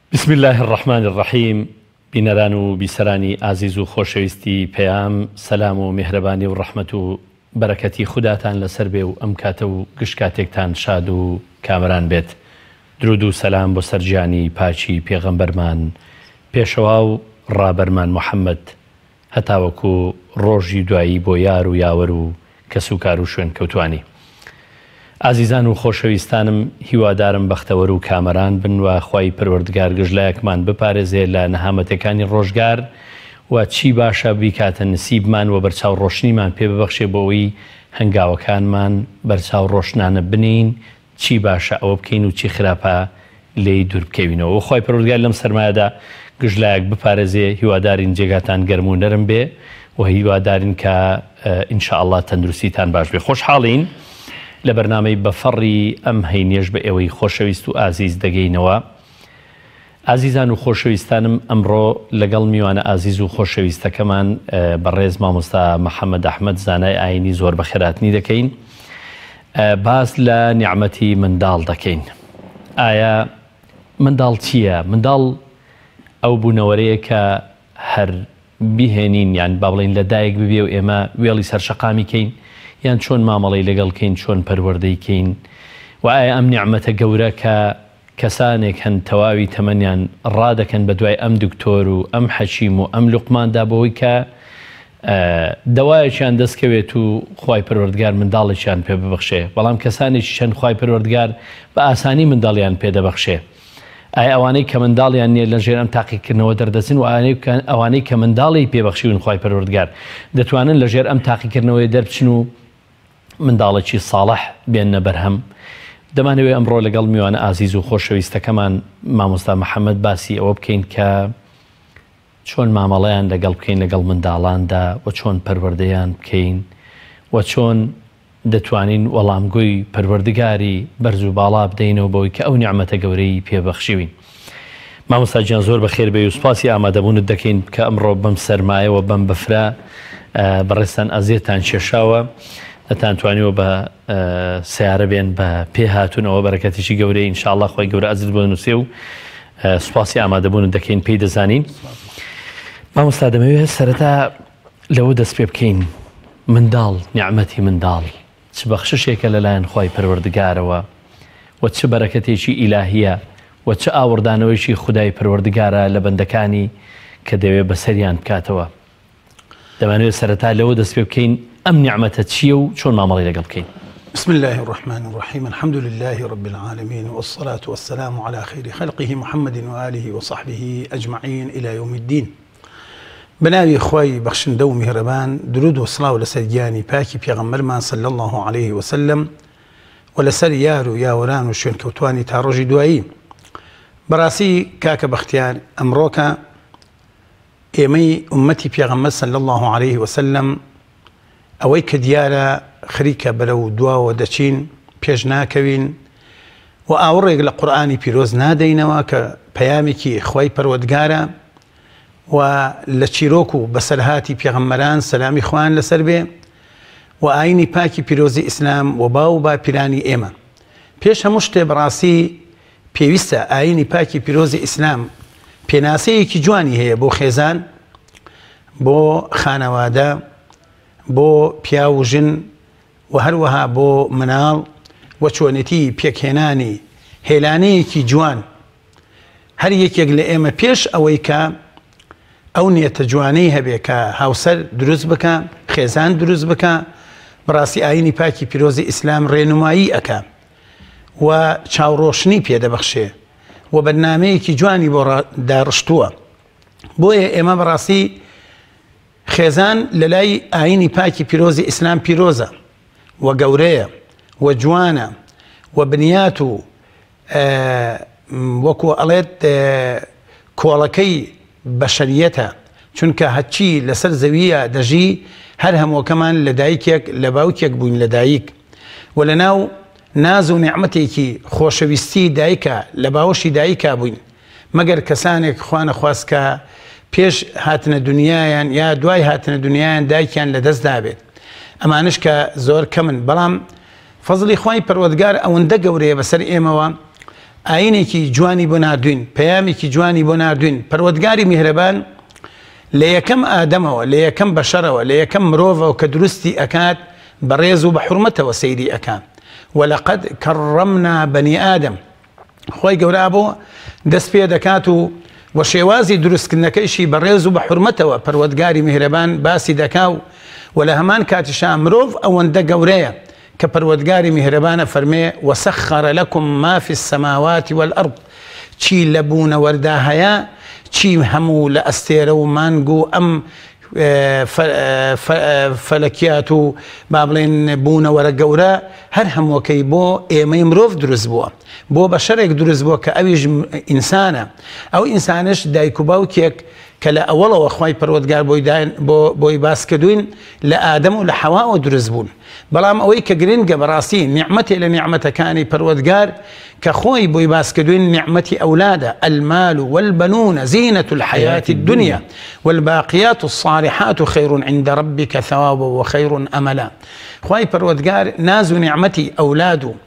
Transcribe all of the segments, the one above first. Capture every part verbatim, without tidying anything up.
بسم الله الرحمن الرحیم. بینەران و بیسەرانی ئازیز و خۆشەویستی پێیام، سەلام و میهرەبانی و ڕەحمەت و بەرەکەتی خوداتان لەسەر بێ و ئەم کاتە و گشت کاتێکتان شاد و کامران بێت. درود و سەلام بۆ سەرجیانی پاچی پێغەمبەرمان، پێشەوا و ڕابەرمان محەممەد، هەتاوەکو ڕۆژی دوایی بۆ یار و یاوەر و کەس و کار و شوێن کەوتوانی. ئازیزان و خۆشەویستانم، هیوادارم بەختەوەر و کامەران بن و خوای پەروەردگار گژلایەکمان بپارێزێ لە نەهامەتەکانی ڕۆژگار و چی باشە بیکاتە نسیبمان و بەرچاو ڕۆشنیمان پێ ببەخشێ بۆەوەی هەنگاوەکانمان بەرچاو ڕۆشنانە بنین، چی باشە ئەوە بکەین و چی خراپە لێی دوور بکەوینەوە. و خوای پەروەردگار لەم سەرمایەدا گژلایەک بپارێزێ، هیوادارین جێگاتان گەرم و نەرم بێ و هیوادارین کە ئینشاءالله تەندروستیتان باش بێ. خۆشحاڵین لە بەرنامەی بەفەڕی ئەم هەینێش بە ئێوەی خۆشەویست و ئازیز دەگەینەوە. ئازیزان و خۆشەویستانم، ئەمڕۆ لەگەڵ میوانە ئازیز و خۆشەویستەکەمان بەڕێز مامۆستا محەممەد ئەحمەد زانای ئاینی زۆر بەخێراتنی دەکەین. باس لە نیعمەتی منداڵ دەکەین. ئایا منداڵ چییە؟ منداڵ ئەو بوونەوەرەیە کە هەر بیهێنین، یان با بڵین لەدایک ببێ و ئێمە وێڵی سەرشەقامی کەین، یان چۆن مامەڵەی لەگەڵ کەین، چۆن پەروەردەی کەین. و ئایا ئەم نیعمەتە گەورە کە کەسانێک هەن تەواوی تەمەنیان ڕادەکەن بە دوای ئەم دکتۆر و ئەم حەکیم و ئەم لوقماندا بەوەی کە دەوایەکیان دەستکەوێت و خوای پەروەردگار منداڵێکیان پێ ببەخشێ، بەڵام کەسانێکی چەند خوای پەروەردگار بە ئاسانی منداڵیان پێدەبەخشێ. ئایا ئەوانەی کە منداڵیان نییە لە ژێر ئەم تاقیکردنەوە دەردەچن و ئەوانەی کە منداڵی پێبەخشیون خوای پەروەردگار دەتوانن لە ژێر ئەم تاقیکردنەوەی دەربچن و منداڵێکی ساڵح بێنە بەرهەم؟ دەمانەوێت ئەمڕۆ لەگەڵ میوانە ئازیز و خۆشەویستەکەمان مامۆستا محەممەد باسی ئەوە بکەین کە چۆن مامەڵەیان لەگەڵ بکەین لەگەڵ منداڵاندا و چۆن پەروەردەیان بکەین و چۆن دەتوانین وەڵامگوی پەروەردگاری بەرز و باڵا بدەینەوە بەوەی کە ئەو نیعمەتە گەورەی پێبەخشیوین. مامۆستا گیان زۆر بەخێر بێ و سوپاسی ئامادەبوونت دەکەین کە ئەمڕۆ بەم سەرمایەوە بەم بەفرا بەڕێستان ئەزیێتان کێشاوە، ئەتانتوانیەوە بە سیارە بێن بە پێ هاتوونەوە بەرەکەتیشی گەورەی ئینشاءالله خۆی گەورە ئەزت بۆ نووسێ و سوپاسی ئامادەبوونت دەکەین پێی دەزانین. مامۆستا دەمەوێت سەرەتا لەوە دەست پێ بکەین، منداڵ، نیعمەتی منداڵ چ بەخششێکە لەلایەن خوای پەروەردگارەوە و چ بەرەکەتێکی ئیلاهیە و چ ئاوردانەوەیشی خودای پەروەردگارە لە بەندەکانی کە دەوێت بەسەریان بکاتەوە. دەمانوێت سەرەتا لەوە دەست پێ بکەین ئەم نیعمەتە چییە و چۆن مامەڵەی لەگەڵ بکەین. بسم الله الرحمن الرحيم. الحمد لله رب العالمين والصلاة والسلام على خير خلقه محمد وآله وصحبه أجمعين إلى يوم الدين. بناوی خوای بەخشندە و میهرەبان، درود و سڵاو لەسەر گیانی پاکی پێغەمبەرمان صلی الله عليه وسلم و لەسەر یار و یاوەران و شوێنکەوتوانی تا ڕۆژی دوایی. بەڕاستی کاکە بەختیار، ئەمڕۆکە ئێمەی ئومەتی پێغەمبەر صلی الله عليه وسلم ئەوەی کە دیارە خریکە بەرەو دواوە دەچین، پێش ناکەوین و ئاوڕێک لە قورئانی پیرۆز نادەینەوە کە پەیامێکی خوای پەروەردگارە و لە چیرۆک و بەسەرهاتی پێغەمبەران سەلامی خوان لەسەر بێ و ئاینی پاکی پیرۆزی ئیسلام و باو باپیرانی ئێمە. پێش هەموو شتێ بەڕاستی پێویستە ئاینی پاکی پیرۆزی ئیسلام پێناسەیەکی جوانی هەیە بۆ خێزان، بۆ خانەوادە، بۆ پیا و ژن و هەروەها بۆ مناڵ و چۆنێتی پێکهێنانی هێلانەیەکی جوان. هەر یەکێک لە ئێمە پێش ئەوەی کە ئەو نیەتە جوانەی هەبێ کە هاوسەر دروست بکە، خێزان دروست بکە، بەڕاستی ئاینی پاکی پیرۆزی ئیسلام ڕێنمایی ئەکا و چاوڕۆشنی پێدەبەخشێ و بەرنامەیەکی جوانی بۆ داڕشتووە. بۆیە ئێمە بەڕاستی خێزان لە لای ئاینی پاکی پیرۆزی ئیسلام پیرۆزە و گەورەیە و جوانە و بنیات و وەکو ئەڵێت کۆڵەکەی بەشەریەتە، چونکە هەچی لەسەر زەویە دەژی هەر هەمووکەمان لە دایکێک لە باوکێک بووین لە دایک و لە ناو ناز و نیعمەتێکی خۆشەویستی دایکە لە باوەشی دایکا بووین، مەگەر کەسانێک خوا نەخواست کە پێش هاتنە دنیایان یا دوای هاتنە دنیایان دایکیان لەدەست دابێت. ئەمانش کە زۆر کەمن، بەڵام فەزڵی خوای پەروەردگار ئەوەندە گەورەیە بەسەر ئێمەوە ئاینێکی جوانی بۆ نردوین پەیامێکی جوانی بۆ نردوین پەروەردگاری میهرەبان لە یەکەم ئادەمەوە لە یەکەم بەشەرەوە لە یەکەم مرۆڤەوە کە دروستی ئەکات بەڕێز و بە حورمەتەوە سەیری ئەکات وەلەقەد کەڕەمنا بەنی ئادەم خۆی گەورە بۆ دەست پێ دەکات و وە شێوازی دروستکردنەکەیشی بەڕێز و بە حورمەتەوە پەروەردگاری میهرەبان باسی دەکا و و لە هەمان کاتیشا مرۆڤ ئەوەندە گەورەیە کە پەروەردگاری میهرەبانە فەرمێ وەسەخەرە لەکم ما فی السەماواتی والئەرض چی لە بوونەوەردا هەیە چی هەموو لە ئەستێرە و مانگ و ئەم فەلەکیات و با بڵێن بوونەوەرە گەورە هەر هەمووەکەی بۆ ئێمەی مرۆڤ دروست بووە بۆ بەشەرێک دروست بووە کە ئەویش ئینسانە ئەو ئینسانش دایک و باوکێک کە لە ئەوڵەوە خوای پەروەردگار بۆی باس کردوین لە ئادەم و لە حەواوە دروست بوون بەڵام ئەوەی کە گرنگە بەڕاستی نیعمەتێ لە نیعمەتەکانی پەروەردگار کە خۆی بۆی باس کردوین نیعمەتی ئەولادە المال والبنون زینة الحياة الدنيا والباقيات الصالحات خير عند ربك ثوابا وخير أملا خوای پەروەردگار ناز و نیعمەتی ئەولاد و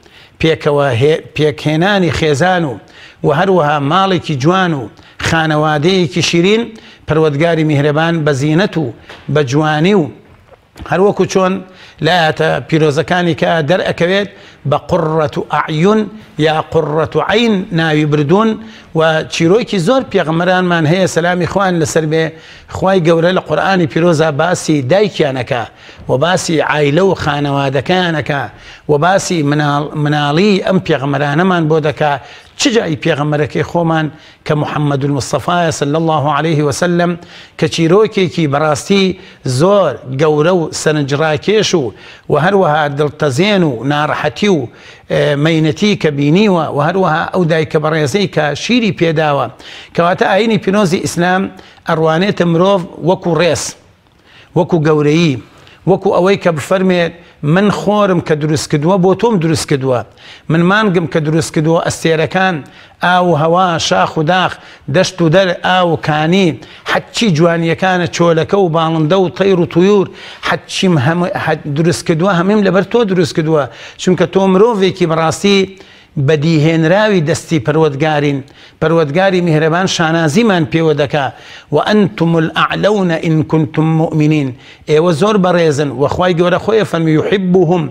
پێکهێنانی خێزان و و هەروەها ماڵێکی جوان و خانەوادەیەکی شیرین پەروەردگاری میهرەبان بە زینەت و بە جوانی و هەروەکو چۆن لە ئاەتە پیرۆزەکانی کە دەرئەکەوێت بە قوڕەت و ئەعیون یا قوڕەت و عین ناوی بردوون و چیرۆکی زۆر پێغەمبەرانمان هەیە سەلامی خوان لەسەر بێ خوای گەورە لە قورئانی پیرۆزە باسی دایکیانەکە و باسی عایلە و خانەوادەکانەکە و باسی مناڵی ئەم پێغەمبەرانەمان بۆ دەکا چ جای پێغەمبەرەکەی خۆمان کە محەممەد المستەفایە صلی الله عليه وسلم کە چیرۆکێکی بەڕاستی زۆر گەورە و سەرنجڕاکێش و و هەروەها دڵتەزێن و ناڕەحەتی و مەینەتی کە بینیوە و هەروەها ئەو دایکە بەڕێزەی کە شیری پێداوە کەواتە ئاینی پینۆزی ئیسلام ئەڕوانێتە مرۆڤ وەکو ڕێس وەکو گەورەیی وەکو ئەوەی کە بفەرمێت من خۆرم کە دروست کردووە بۆ تۆم دروست کردووە من مانگم کە دروست کردووە ئەستێرەکان ئاو هەوا شاخ و داخ دەشت و دەر ئاو کانی حەچی جوانیەکانە چۆلەکە و باڵندە و تەیر و تویور حەچیم دروست کردووە هەمیم لەبەر تۆ دروست کردووە چونکە تۆ مرۆڤێکی بەڕاستی بەدیهێنراوی دەستی پەروەردگارین پەروەردگاری میهرەبان شانازیمان پێوە دەکا و ئەنتم الأعلون إن كنتم مؤمنين ئێوە زۆر بەڕێزن و خوای گەورە خۆی فەرمی يحبهم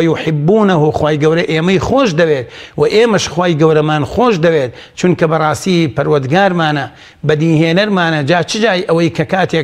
ويحبونه خوای گەورە ئێمەی خۆش دەوێت و ئێمەش خوای گەورەمان خۆش دەوێت چونکە بەڕاستی پەروەردگارمانە بەدیهێنەرمانە جا چ جای ئەوەی کە کاتێک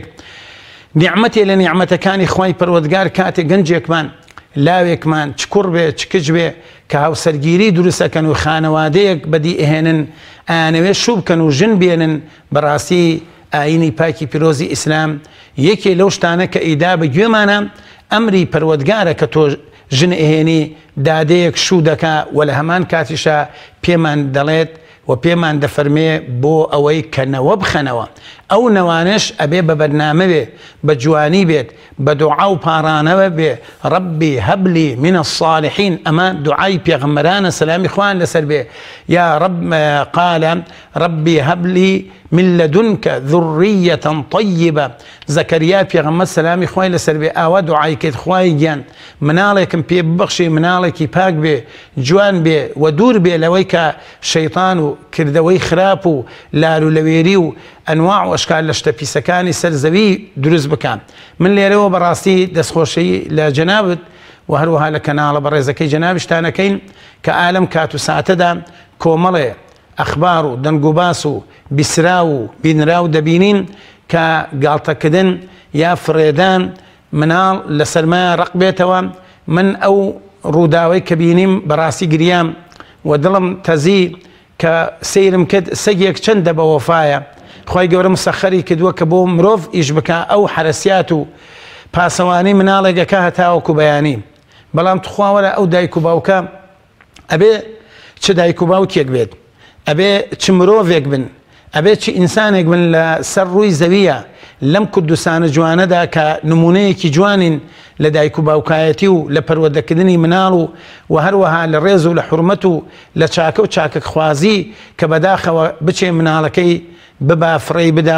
نیعمەتێ لە نیعمەتەکانی خوای پەروەردگار کاتێک گەنجێکمان لاوێکمان چ کوڕ بێ چ کچ بێ کە هاوسەرگیری دروستەکەن و خانەوادەیەک بەدی ئەهێنن ئەیانەوێ شوو بکەن و ژن بێنن بەڕاستی ئاینی پاکی پیرۆزی ئیسلام یەکێ لەو شتانە کە ئیدا بە گوێمانە ئەمری پەروەردگارە کە تۆ ژن ئەهێنی دادەیەک شوو دەکا و لە هەمان کاتیشە پێمان دەڵێت و پێمان دەفەرمێ بۆ ئەوەی کە نەوە بخەنەوە ئەو نەوانش ئەبێ بە بەرنامە بێ بە جوانی بێت بە دوعا و پارانەوە بێ ڕەبی هەبلی منە الصالحین ئەمە دوعای پێغەمبەرانە سەلامی خوان لەسەر بێ یا رب قال ربي هب لي من لدنك ذرية طيبة زكريا پێغەمبەر سەلامی خوای لەسەر بێ ئاوا دوعای کرد خوای گیان مناڵێکم پێ ببەخشی مناڵێکی پاک بێ جوان بێ و دوور بێ لەوەی کە شەیطان و کردەوەی خراپ و لال و لەوێری و ئەنواع و ئەشکال لە شتە پیسەکانی سەرزەوی دروست بکەن من لێرەوە بەڕاستی دەستخۆشی لە جەنابت و هەروەها لە کەناڵە بەڕێزەکەی جەنابشتانەکەین کە ئالەم کات و ساتەدا کۆمەڵێ ئەخبار و دەنگ و باس و بیسرا و بینرا و دەبینین کە گاڵتەکردن یا فرێدان مناڵ لە سەرمایە ڕق بێتەوە من ئەو ڕووداوەی کە بینیم بەڕاستی گریام و دڵم تەزی کە سەیرم کرد سەگێک چەندە بە وەفایە خوای گەورە مسەخەری کردووە کە بۆ مرۆڤ ئیش بکە ئەو حرەسیات و پاسەوانی مناڵێکەکە هەتاوەکو بەیانی بەڵام توخواوەرە ئەو دایک و باوکە ئەبێ چ دایک و باوکێک بێت ئەبێ چ مرۆڤێک بن ئەبێ چ ئینسانێک بن لە سەر ڕووی زەویە لەم کوردستانە جوانەدا کە نمونەیەکی جوانین لە دایک و باوکایەتی و لە پەروەردەکردنی مناڵ و و هەروەها لە ڕێز و لە حورمەت و لە چاکە و چاکەخوازی کە بەداخەوە بچێ مناڵەکەی ببا فڕێی بدا و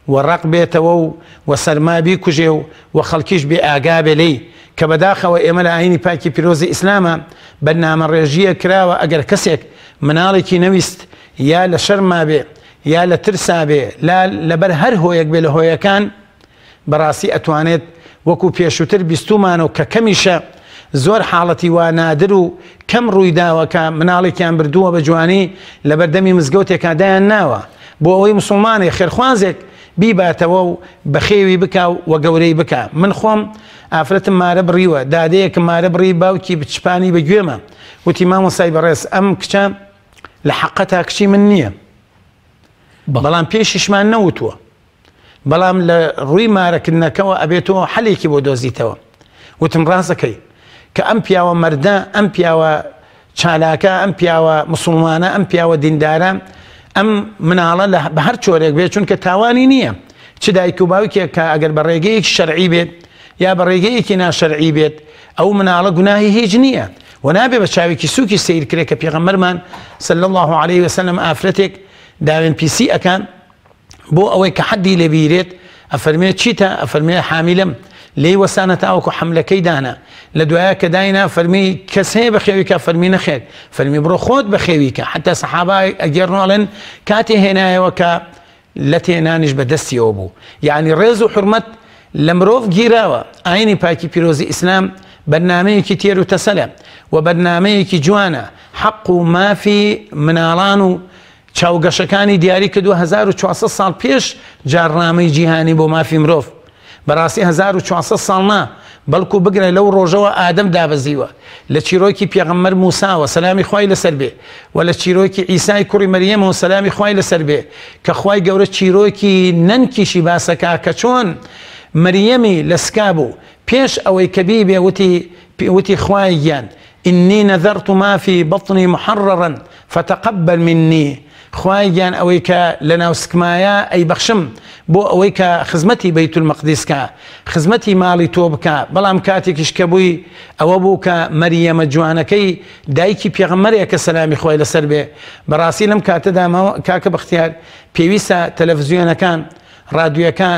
وەڕق بێتەوە و سەرما بیکوژێ و خەڵکیش بێ ئاگا بێ لێی کە بەداخەوە ئێمە لە ئاینی پاکی پیرۆزی ئیسلامە بەرنامە ڕێژیە کراوە ئەگەر کەسێک مناڵێکی نەویست یا لە شەرما بێ یا لە ترسا بێ لەبەر هەر هۆیەک بێ لە هۆیەکان بەڕاستی ئەتوانێت وەکو پێشووتر بیستومانەوە کە کەمیشە زۆر حاڵەتی وا نادر و کەم ڕوویداوەکە مناڵێکیان بردووە بە جوانی لە بەردەمی مزگەوتێکا دایان ناوە بۆ ئەوەی مسلمانێ خێرخوازێک بیباتەوە و بەخێوی بکە و گەورەی بکە من خۆم ئافرەتم مارە بڕیوە دادەیەکم مارە بڕی باوکی بچپانی بەگوێمە وتی مامۆستای بەڕێز ئەم کچە لە حەقەتا کچی من نییە بەڵام پێشیشمان نەوتووە بەڵام لە ڕووی مارەکردنەکەەوە ئەبێتەوە حەلێکی بۆ دۆزیتەوە وتم ڕاستەکەی کە ئەم پیاوە مەردە ئەم پیاوە چالاکە ئەم پیاوە مسلمانە ئەم پیاوە دیندارە ئەم مناڵە بە هەر چۆرێک بێت چونکە تاوانی نییە چ دایک و باوکێک کە ئەگەر بە ڕێگەیەکی شەرعی بێت یا بە ڕێگەیەکی ناشەرعی بێت ئەو مناڵە گوناهی هیچ نییە و نابێ بە چاوێکی سووکی سیر کرێت کە پێغەمبەرمان صلی الله عليه وسلم ئافرەتێک داوێن پیسی ئەکان بۆ ئەوەی کە حەدی لێبیرێت ئەفەرمێت چیتە ئەفەرمێ حامیلم لێی وەسانە تاوەکو حەملەکەی دانا لە دوایە کە داینا فەرمی کەس هەیە بەخێویکە فەرمی نەخێت فەرمی بڕۆ خۆت بەخێویکە حتا سەحابای ئەگەڕناڵێن کاتێ هێنایەوە کە لە تێنانیش بەدەستیەوە بوو یعنی ڕێز و حرمەت لە مرۆڤ گیراوە ئاینی پاکی پیرۆزی ئیسلام بەرنامەیەکی تێر و تەسەلە و بەرنامەیەکی جوانە حەق و مافی مناڵان و چاوگەشەکانی دیاری کردووە هەزار و چوارسەد ساڵ پێش جارنامەی جیهانی بۆ مافی مرۆڤ بەڕاستی هەزار و چوارسەد ساڵ نا بەڵکو بگرە لەو ڕۆژەوە ئادەم دابەزیوە لە چیرۆکی پێغەمبەر موساوە سەلامی خوای لەسەر بێ و لە چیرۆکی عیسای کوڕی مەریەمەوە سەلامی خوای لەسەر بێ کە خوای گەورە چیرۆکی نەنکیشی باسەکە کە چۆن مەریەمی لە سکا بوو پێش ئەوەی کە بیبێ وتی وتی خوای گیان ئینی نەذەرت ما فی بەطنی محەڕەڕەن فتەقەبەل منی خوای گیان ئەوەی کە لە ناو سکمایە ئەی بەخشم بۆ ئەوەی کە خزمەتی بەیت المەقدیسکە خزمەتی ماڵی تۆ بکە بەڵام کاتێکیش کە بووی ئەوە بوو کە مەریەمە جوانەکەی دایکی پێغەمبەرێکە سەلامی خوای لەسەر بێ بەڕاستی لەم کاتەدا کاکە بەختیار پێویستە تەلەڤیزیۆنەکان ڕادیۆکان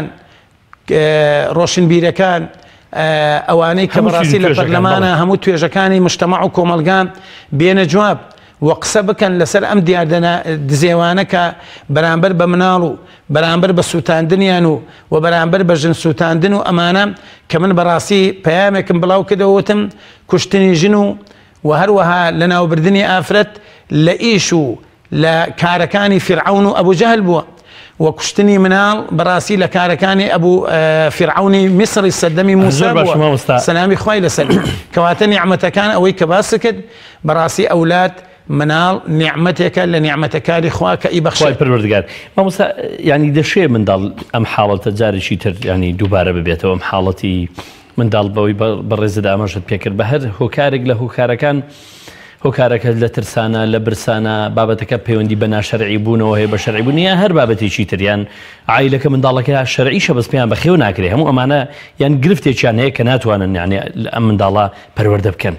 ڕۆشنبیرەکان ئەوانەی کە بەڕاستی لە پەرلەمانە هەموو توێژەکانی مجتەمع و کۆمەلگان بێنە جواب و قسە بکەن لەسەر ئەم دیاردەنە دزێوانە کە بەرامبەر بە مناڵ و بەرامبەر بە سووتاندنیان و و بەرامبەر بە ژن سووتاندن و ئەمانە کە من بەڕاستی پەیامێکم بڵاو کردەوەتم کوشتنی ژن و و هەروەها لە ناوبردنی ئافرەت لە ئیش و لە کارەکانی فیرعەون و ئەبوو جەهل بووە و کوشتنی مناڵ بەڕاستی لە کارەکانی ئەبوو فیرعەونی میسری سەردەمی موسا بووە سەلامی خوای لەسەر کەواتە نیعمەتەکان ئەوەی کە باس کرد بەڕاستی ئەولاد مناڵ نیعمەتێکە لە نیعمەتەکاری خوا کە ئیبەخشای پروردگار مامۆستا ینی دەشێ منداڵ ئەم حاڵەتە جارێکی تر ینی دووبارە ببێتەوە ئەم حاڵەتی منداڵ بەوەی بەڕێزەدا ئاماژت پێکرد بە هەر هۆکارێک لە هۆکارەکان هۆکارەکە لە ترسانە لە برسانە بابەتەکە پەیوەندی بە ناشەرعی بوونەوە هەیە بە شەرعی بوونیە هەر بابەتێکی تریان عایلەکە منداڵەکە شەرعیشە بەس پێیان بەخێو ناکرێ هەموو ئەمانە یان گرفتێکیان هەیە کە ناتوانن یعنی ئەم منداڵە پەروەردە بکەن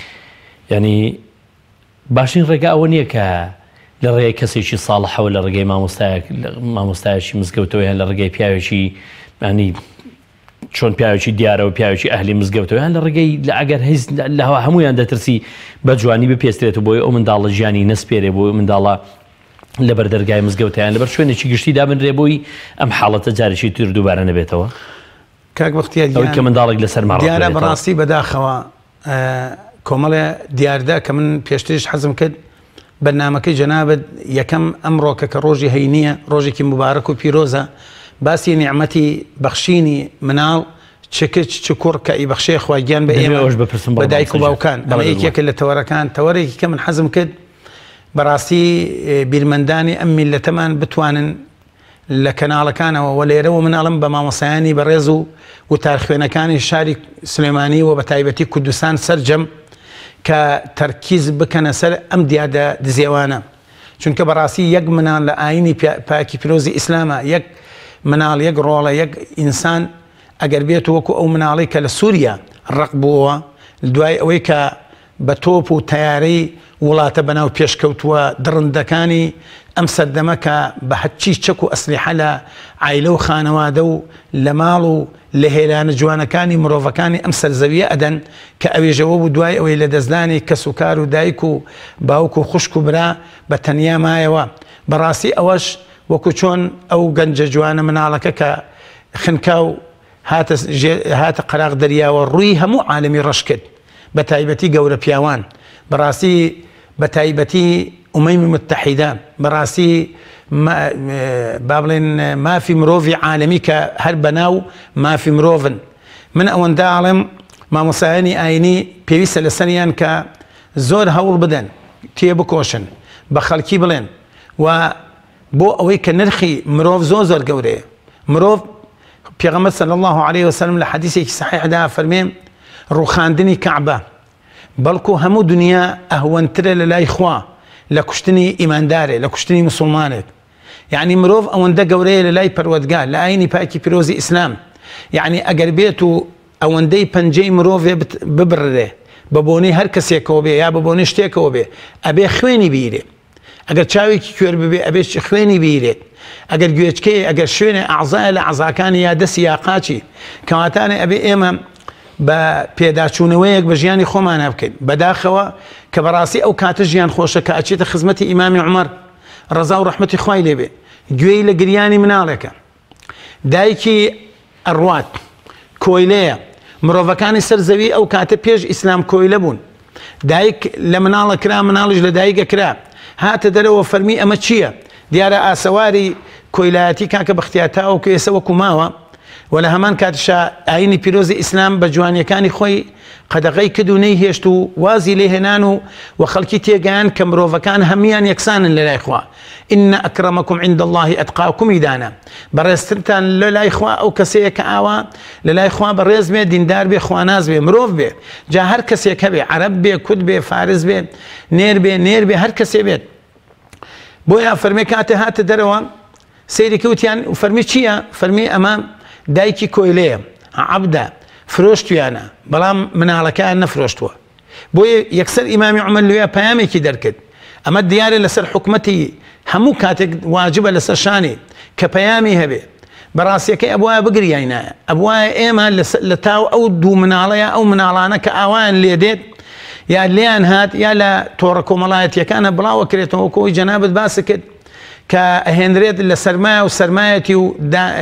ینی باشین ڕێگا ئەوە نییە کە لە ڕێی کەسێکی ساڵحەوە لە ڕێگەی مامۆستایەکی مزگەوتەوە هەن لە ڕێگەی پیاوێکی ینی چۆن پیاوێکی دیارە و پیاوێکی ئەهلی مزگەوتەوە هەن لە ڕێگەی لە ئەگەر هیچ لەهەوە هەمویان دەترسی بە جوانی بپێسترێت و بۆی ئەو منداڵە ژیانی نەسپێرێ بۆی منداڵە لەبەر دەرگای مزگەوتیان لەبەر شوێنێکی گشتی دابنرێ بۆی ئەم حاڵەتە جارێکی تر دووبارە نەبێتەوە کاک بەختیار ئەوەی کە منداڵێک لەسەر ماڕ دیارە بەڕاستی بەداخەوە کۆمەڵێ دیاردە کە من پێشتریش حەزم کرد بەرنامەکەی جەنابەت یەکەم ئەمڕۆکە کە ڕۆژی هەینیە ڕۆژێکی مبارەک و پیرۆزە باسی نیعمەتی بەخشینی مناڵ چکچ چکوڕ کە ئیبەخشێ خوای گیان بە ئێمە بە دایک و باوکان ئەمە یەکێکە لە تەوەرەکان تەوەرێکی کە من حەزم کرد بەڕاستی بیرمەندانی ئەم میلەتەمان بتوانن لە کەناڵەکانەوە و لێرەوە مناڵم بە مامۆسایانی بەڕێز و وتارخوێنەکانی شاری سلێمانی و بە تایبەتی کوردستان سەرجەم کە تەرکیز بکەنە سەر ئەم دیادە دزێوانە چونکە بەڕاستی یەک مناڵ لە ئاینی پاکی پیرۆزی ئیسلامە یەک مناڵ یەک ڕۆڵە یەک ئینسان ئەگەر بێت وەکو ئەو مناڵی کە لە سووریا ڕق بووە دوای ئەوەی کە بە تۆپ و تەیارەی وڵاتە بەناو پێشکەوتووە دڕندەکانی ئەم سەردەمەکە بە هەچی چەک و ئەسلیحە لە عایلە و خانەوادە و لە ماڵ و لە هێلانە جوانەکانی مرۆڤەکانی ئەم سەرزەویە ئەدەن کە ئەوێژەوە بوو دوای ئەوەی لە دەستدانی کەس و کار و دایک و باوک و خوشک و برا بە تەنیا مایەوە. بەڕاستی ئەوەش وەکو چۆن ئەو گەنجە جوانە مناڵەکە کە خنکاو هاتە قەراغ دەریاوە ڕووی هەموو عالەمی ڕەش کرد بە تایبەتی گەورە پیاوان، بەڕاستی بە تایبەتی ئومەیمی متحیدە، بەڕاستی با بڵێن مافی مرۆڤی عالەمی کە هەر بەناو مافی مرۆڤن. من ئەوەندە ئاڵێم مامۆسایانی ئاینی پێویستە لە سەریان کە زۆر هەوڵ بدەن تێ بکۆشن بە خەڵکی بڵێن و بۆ ئەوەی کە نرخی مرۆڤ زۆر زۆر گەورەیە. مرۆڤ پێغەمبەر صلی الله عليه وسلم لە حەدیثێکی صحیحدا فەرمێ ڕووخاندنی کەعبە بەڵکو هەموو دنیا ئەهوەنترە لە لای خوا لە کوشتنی ئیماندارێ، لە کوشتنی مسلمانێک. یعنی مرۆڤ ئەوەندە گەورەیە لە لای پەروەردگار لە ئاینی پاکی پیرۆزی ئیسلام. یعنی ئەگەر بێت و ئەوەندەی پەنجەی مرۆڤێ ببڕێ بە بۆنەی هەر کەسێکەوە بێ یا بە بۆنەی شتێکەوە بێ ئەبێ خوێنی بیرێ، ئەگەر چاوێکی کوێر ببێ ئەبێ خوێنی بیرێت، ئەگەر گوێچکەیە ئەگەر شوێنە ئەعزایە لە عەزاکانی یا دەستی یا قاچی کەواتانە ئەبێ ئێمە بە پێداچوونەوەیەک بە ژیانی خۆمان بکەین بەداخەوە کە بەڕاستی ئەو کاتە ژیان خۆشە کە ئەچێتە خزمەتی ئیمامی عومەر ڕەزا و ڕەحمەتی خوای لێبێ، گوێی لە گریانی مناڵێکە، دایکی ئەڕوات کۆیلەیە، مرۆڤەکانی سەرزەوی ئەو کاتە پێش ئیسلام کۆیلە بوون، دایک لە مناڵە کرا، مناڵش لە دایکە کرا، هاتە دەرەوە فەرمی ئەمە چییە؟ دیارە ئاسەواری کۆیلایەتی کاکە بەختیارتاوە و کێسە وەکو ماوە و لە هەمان کاتشا ئاینی پیرۆزی ئیسلام بە جوانیەکانی خۆی قەدەغەی کرد و نەیهێشت و وازی لێهێنان و و خەڵکی تێگەیان کە مرۆڤەکان هەمویان یەکسانن لە لای خوا. ئین ئەکرەمەکم عند الله ئەتقاکم دانا، بەڕێزترتان لە لای خوا ئەو کەسەیە کە ئاوا لە لای خوا بەڕێز بێ، دیندار بێ، خواناز بێ، مرۆڤ بێ، جا هەر کەسێک هەبێ، عەرەب بێ، کورد بێ، فارس بێ، نێر بێ، نێر بێ، هەر کەسێ بێت. بۆیە فەرمی کاتە هاتە دەرەوە سەیری کەوتیان و فەرمی چییە؟ فەرمی ئەمە دایکی کۆیلەیە، عەبدە، فرۆشتویانە بەڵام مناڵەکەیان نەفرۆشتووە. بۆیە یەکسەر ئیمامی عومەر لێوە پەیامێکی دەرکرد، ئەمە دیارە لەسەر حکومەتی هەموو کاتێک واجبە لەسەر شانی کە پەیامی هەبێ بەڕاستیەکەی ئەبوایە بگریایانایە، ئەبوایە ئێمە لە تاو ئەو دوو مناڵەیە ئەو مناڵانە کە ئاوایان لێ دێت یا لێیان هات یا لە تۆڕە کۆمەڵایەتیەکانە بڵاوە کرێتەوە کۆی جەنابەت باسی کرد کە ئەهێنرێت لە سەرمایە و سەرمایەتی و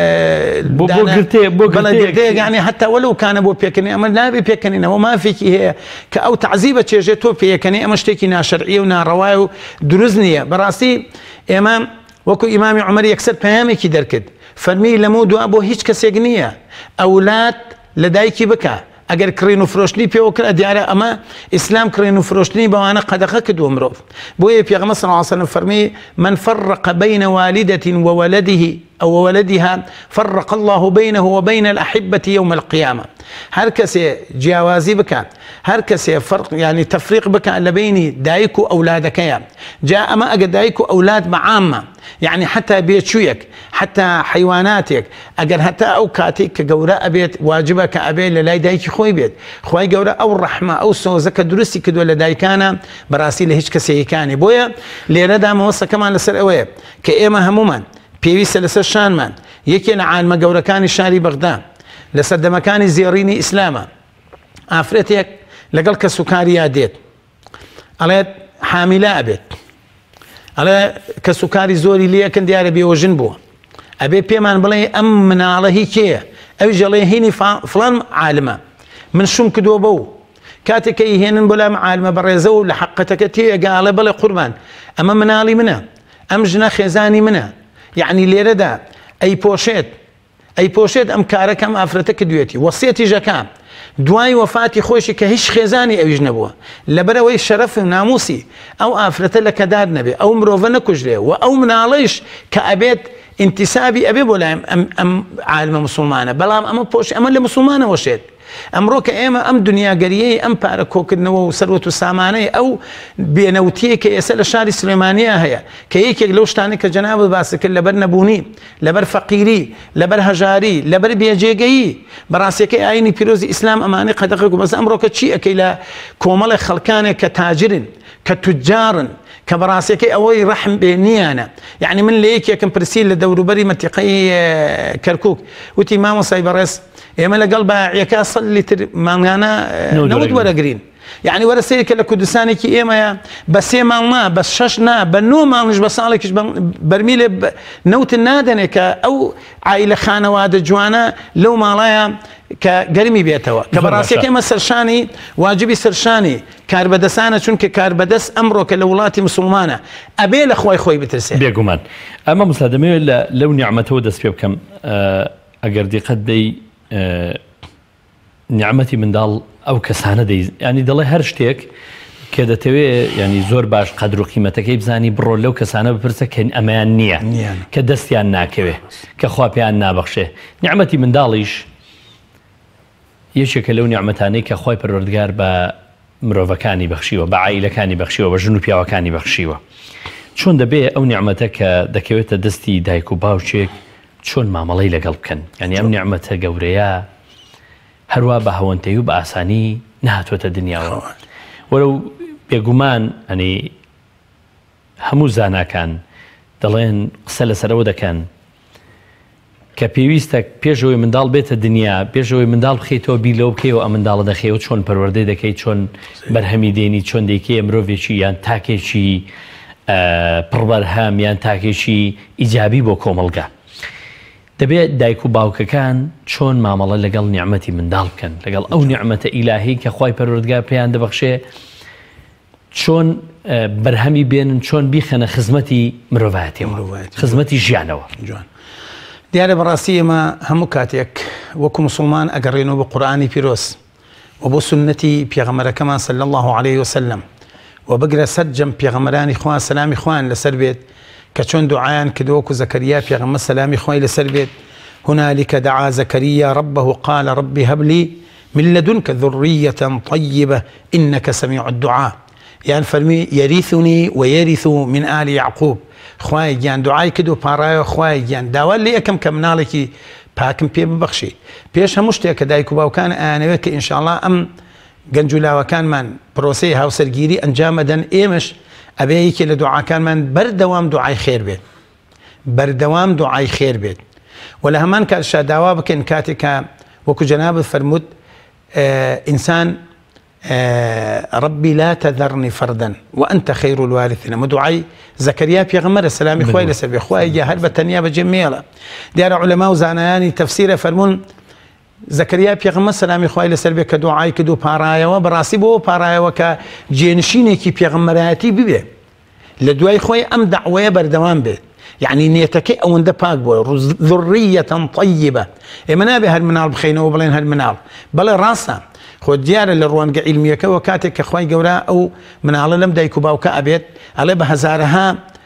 بەڵێ حتا وەلو کانە بۆ پێکەنی ئەمە نابێ پێکەنینەوە مافێکی هەیە کە ئەو تعزیبە چێژێت تۆ پێیەکەنی ئەمە شتێکی ناشەرعی و ناڕەوای و دروست نییە. بەڕاستی ئێمە وەکو ئیمامی عومەر یەکسەر پەیامێکی دەرکرد، فەرمی لەمە دووە بۆ هیچ کەسێک نییە ئەولاد لە دایکی بکە، ئەگەر کڕین و فرۆشتنی پێوە کرد دیارە ئەمە ئیسلام کڕین و فرۆشتنی بەوانە قەدەغە کردووە مرۆڤ. بۆیە پێغەمبەر صلی الله علیه وسلم فەرمی من فرق بين والدة وولده أو ولدها فرق الله بينه وبين الأحبة يوم القيامة. هر کەسێ جیاوازی بکە، هەر کەسێ فرق يعني تفریق بکە لە بینی دایک و ئەولادەکەیە. جا ئەمە ئەگە دایک و ئەولاد بەعامە، يعني حتى بێچوویەک، حتى حیواناتێک، ئەگەر هەتا ئەو کاتێک کە گەورە ئەبێت واجبە کە ئەبێت لە لای دایکی خۆی بێت. خوای گەورە ئەو ڕەحمە ئەو سۆزە کە دروستی کردووە لە دایکانە بەڕاستی لە هیچ کەسێکانی. بۆیە لێرەدا مەوەسەکەمان لەسەر ئەوەیە کە ئێمە هەمومان پێویستە لەسەر شانمان یەکێ لە عالمە گەورەکانی شاری بەغدا لە سەردەمەکانی زێڕینی ئیسلامە ئافرەتێک لەگەڵ کە سوکاریا دێت ئەڵێت حامیلە ئەبێت، ئەڵێ کە سوکاری زۆری لێکن دیارە بێوەژن بووە، ئەبێ پێمان بڵێ ئەم مناڵە هی کێیە؟ ئەوی جەڵێ هینی فڵان عالمە من شوم کردووە بەو کاتێککە هێنن بۆ لام عالمە بەڕێزە و لە حەقەتەکە تێگەڵێ بڵێ قوربان ئەمە مناڵی منە، ئەم ژنە خێزانی منە. یعنی لێرەدا ئەی پۆشێت ئەی پۆشێت ئەم کارەکەم ئافرەتە کردوێتی وەسیەتی ژەکە دوای وەفاتی خۆشی کە هیچ خێزانی ئەویش نەبووە لەبەرەوەی شەرەف و ناموسی ئەو ئافرەتە لە کەدار نەبێ، ئەو مرۆڤە نەکوژرێ و ئەو مناڵەیش کە ئەبێت انتسابی ئەبێ بۆ لایم ئەم عالمە مسلمانە، بەڵام ئەمە پۆش ئەمە لە مسلمانەوە شێت ئەمڕۆ کە ئێمە ئەم دنیاگەریەی ئەم پارە کۆکردنەوە و سەروەت و سامانەی ئەو بێنەوتیە کە ئێستا لە شاری سلێمانیا هەیە کە یەکێک لەو شتانە کە جەناب باسی کرد لەبەر نەبوونی لەبەر فەقیری لەبەر هەژاری لەبەر بێجێگەیی بەڕاستیەکەی ئاینی پیرۆزی ئیسلام ئەمانەی قەدەغەک و بەس ئەمڕۆکە چی ئەەکەی لە کۆمەڵی خەڵکانێک کە تاجرن کە توجارن کە بەڕاستیەکەی ئەوەی ڕەحم بێ نیانە یعنی من لە یەکێکم پرسی لە دەوروبەری مەنتیقەی کەرکووک وتی مامۆستای بەڕێز ئێمە لەگەڵ بایعیەکە سەد لیتر مانگانە نەوت وەرەگرین یعنی وەرە سەیرکە لە کوردستانێکی ئێمەیە بە سێ ماڵ نا بە شەش نا بە نۆ ماڵش بە ساڵێکیش بەرمیلێ نەوتن نادەنێ کە ئەو عایلە خانەوادە جوانە لەو ماڵایە کە گەرمی بێتەوە کە بەڕاستیەکە ئێمە سەرشانی واجبی سەرشانی کاربەدەسانە چونکە کاربەدەست ئەمڕۆ کە لە وڵاتی مسلمانە ئەبێ لە خۆی خۆی بترسێ بێگومان ئەمە مستەدەمەوێت لەو نیعمەتەوە دەست پێ بکەم ئەگەر دیقەت دەی نیعمەتی منداڵ ئەو کەسانە دەی ینی دەڵێ هەر شتێک کە دەتەوێت ینی زۆر باش قەدر و قیمەتەکەی بزانی بڕۆ لەو کەسانە بپرسە کە ئەمەیان نییە کە دەستیان ناکەوێ کە خوا پێیان نابەخشێ نیعمەتی منداڵیش یەکێکە لەو نیعمەتانەی کە خۆی پەروەردگار بە مرۆڤەکانی بەخشیوە بە عائیلەکانی بەخشیوە بە ژن و پیاوەکانی بەخشیوە چۆن دەبێ ئەو نیعمەتە کە دەکەوێتە دەستی دایک و باوچێک چۆن مامەڵەی لەگەڵ بکەن ینی ئەم نیعمەتە گەورەیە هەروە بە هەوەنتەی و بە ئاسانی نهاتوۆتە دنیاوە وەرە بێگومان ئەنی هەموو زاناکان دەڵێن قسە لەسەرەوە دەکەن کە پێویستە پێشەوەی منداڵ بێتە دنیا پێشەوەی منداڵ بخیتەوە بیلەوە بکەیەوە ئەم منداڵە دەخەوە چۆن پەروەردەی دەکەیت چۆن بەرهەمی دێنی چۆن دەیکەیە مرۆڤێکی یان تاکێکی پڕبەرهەم یان تاکێکی ئیجابی بۆ کۆمەڵگە دەبێت دایک و باوکەکان چۆن مامەڵە لەگەڵ نیعمەتی منداڵ بکەن لەگەڵ ئەو نیعمەتە ئیلاهی کە خوای پەروەردگار پێیان دەبەخشێ چۆن بەرهەمی بێنن چۆن بیخەنە خزمەتی مرۆڤایەتیەوە خزمەتی ژیانەوە دیارە بەڕاستی ئێمە هەموو کاتێک وەکو مسلمان ئەگەڕێنەوە بە قورئانی پیرۆز و بۆ سنەتی پێغەمبەرەکەمان صلی الله عليه وسلم و بگرە سەرجەم پێغەمبەرانی خوا سەلامی خوان لەسەر بێت کە چۆن دوعایان کردووە وەکو زەکەریا پێغەمبەر سەلامی خوای لەسەر بێت هنالك دعا زكريا ربه قال رب هب لي من لدنك ذرية طيبة إنك سميع الدعاء يعني فرمي يرثني ويرث من آل يعقوب خوای گیان دوعای کردو پارایە خوای گیان داوا لێ یەکەم کە مناڵێکی پاکم پێ ببەخشی پێش هەموو شتێک کە دایک و باوکان ئەیانەوێت کە ئینشاءڵڵا ئەم گەنجولاوەکانمان پرۆسەی هاوسەرگیری ئەنجام بدەن ئێمەش ئەبێ یەکێ لە دوعاکانمان بەردەوام دوعای خێر بێت بەردەوام دوعای خێر بێت و لە هەمان کاتشا داوا بکەن کاتێک کە وەکو جەنابت فەرمووت ئینسان ربي لا تذرني فردا وأنت خير الوارثين مدعي زكريا بيغمر السلام إخوائي لسر بإخوائي جاهر بتنيا بجميلة ديار علماء زانياني تفسير فرمون زكريا بيغمر السلام إخوائي لسر بك دعاي كدو بارايا وبراسي بو بارايا وكا جينشيني كي بيغمراتي ببه لدواي إخوائي أم دعوية بردوان به يعني نيتك أو أنت باك بو ذرية طيبة إمنا به هالمنال بخينه وبلين هالمنال بل راسا خود دیارە لە ڕوانگە عیلمیەکەەوە کاتێک کە خوای گەورە ئەو مناڵە لەم دایک و باوکە ئەبێت ئەڵێ بە هەزارەها